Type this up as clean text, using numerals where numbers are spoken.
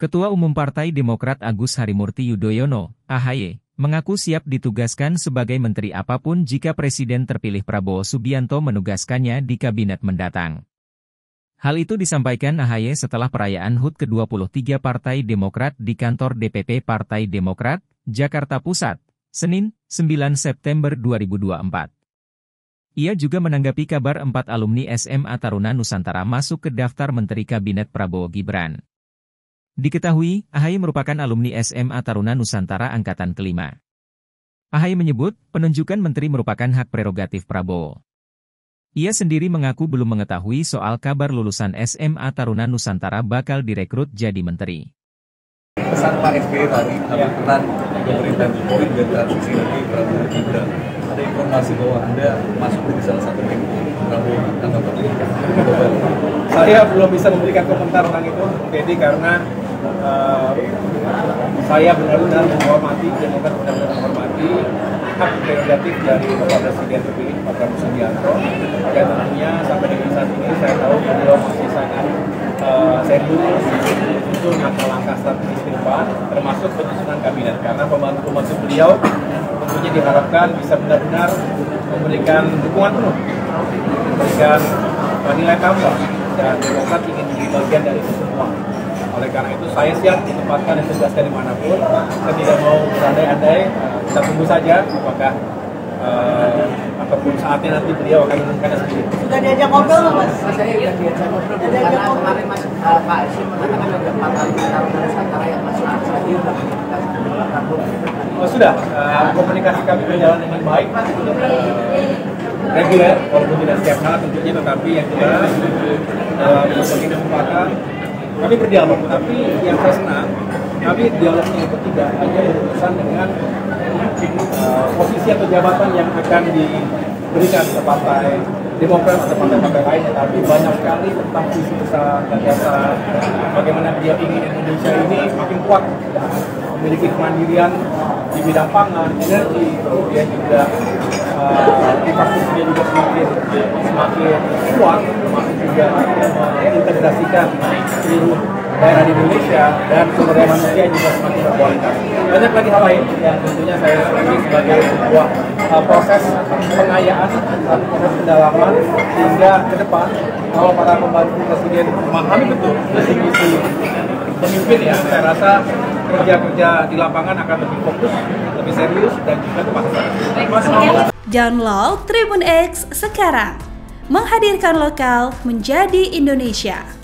Ketua Umum Partai Demokrat Agus Harimurti Yudhoyono, (AHY), mengaku siap ditugaskan sebagai menteri apapun jika Presiden terpilih Prabowo Subianto menugaskannya di kabinet mendatang. Hal itu disampaikan AHY setelah perayaan HUT ke-23 Partai Demokrat di kantor DPP Partai Demokrat, Jakarta Pusat, Senin, 9 September 2024. Ia juga menanggapi kabar 4 alumni SMA Taruna Nusantara masuk ke daftar Menteri Kabinet Prabowo Gibran. Diketahui, AHY merupakan alumni SMA Taruna Nusantara Angkatan ke-5. AHY menyebut, penunjukan menteri merupakan hak prerogatif Prabowo. Ia sendiri mengaku belum mengetahui soal kabar lulusan SMA Taruna Nusantara bakal direkrut jadi menteri. Pesan Pak SBY tadi, peran pemerintahan Jokowi dan transisi nanti Prabowo Gibran. Ada informasi bahwa Anda masuk di salah satu tim Prabowo, tanggapan ini? Saya belum bisa memberikan komentar tentang itu, jadi karena saya benar-benar menghormati, Demokrat benar-benar menghormati hak prerogatif dari Bapak Presiden terpilih Pak Prabowo Subianto. Dan tentunya sampai dengan saat ini saya tahu beliau masih sangat serius untuk langkah-langkah strategis ke depan, termasuk penyusunan kabinet. Karena pembantu-pembantu beliau tentunya diharapkan bisa benar-benar memberikan dukungan penuh, memberikan nilai tambah, dan Demokrat ingin menjadi bagian dari itu semua. Oleh karena itu saya siap ditempatkan dan tugaskan dimanapun. Saya tidak mau berandai-andai, kita tunggu saja apakah ataupun saatnya nanti beliau akan mengumumkannya sendiri. Sudah diajak ngobrol nggak, Mas? Saya sudah diajak ngobrol. Karena kemarin Mas Pak Asyik mengatakan ada 4 alumni Taruna Nusantara yang masuk ke stadion Oh, sudah, komunikasi kami berjalan dengan baik, reguler, walaupun tidak setiap saat tentunya, tetapi yang jelas dalam berbagai kesempatan kami berdialog. Tapi yang saya senang, kami dialognya itu tidak hanya berurusan dengan posisi atau jabatan yang akan diberikan ke partai Demokrat atau partai-partai lain, tetapi banyak sekali tentang visi besar gagasan bagaimana dia ingin Indonesia ini makin kuat, memiliki kemandirian di bidang pangan, energi, kemudian juga infrastrukturnya juga semakin kuat, termasuk juga mengintegrasikan seluruh daerah di Indonesia, dan sumber daya manusia juga semakin berkualitas. Banyak lagi hal lain yang tentunya saya sebut sebagai sebuah proses pengayaan, proses pendalaman, sehingga ke depan kalau para pembantu presiden memahami betul visi pemimpin, ya saya rasa kerja-kerja di lapangan akan lebih fokus, lebih serius, dan juga tepat sasaran. Download Tribun X sekarang, menghadirkan lokal menjadi Indonesia.